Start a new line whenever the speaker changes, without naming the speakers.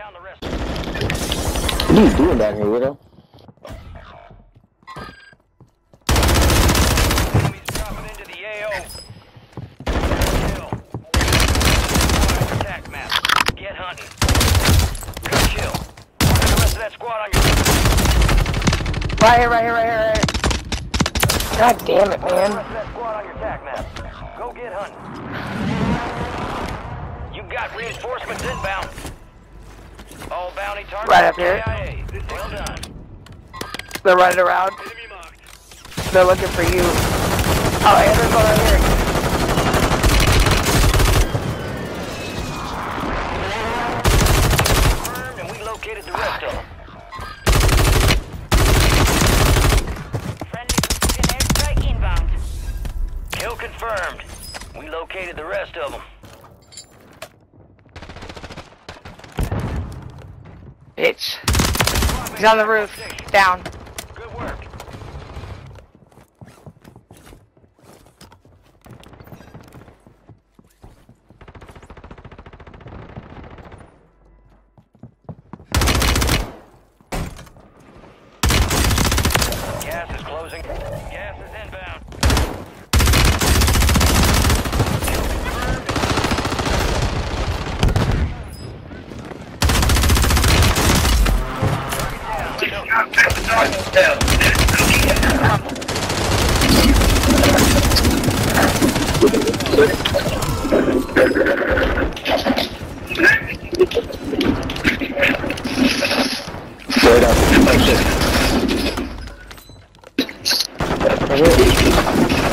down the rest.
What are you doing down here, Widow?
Enemies dropping into the AO. Kill. Attack map. Get hunting. Good kill. Mark the rest of that squad on your...
Right here. God damn it,
Mark the
man.
rest of that squad on your attack map. Go get hunting. You got reinforcements inbound. All bounty targets
Right up here.
KIA. Well done.
They're running around.
Enemy marked.
They're looking for you. Oh, yeah, there's one right here.
Confirmed, and we located the rest of them.
Friendly precision airstrike inbound.
Kill confirmed. We located the rest of them.
Bitch. He's on the roof. Down.
Good work. Gas is closing. Gas is inbound.
Straight up. Like this.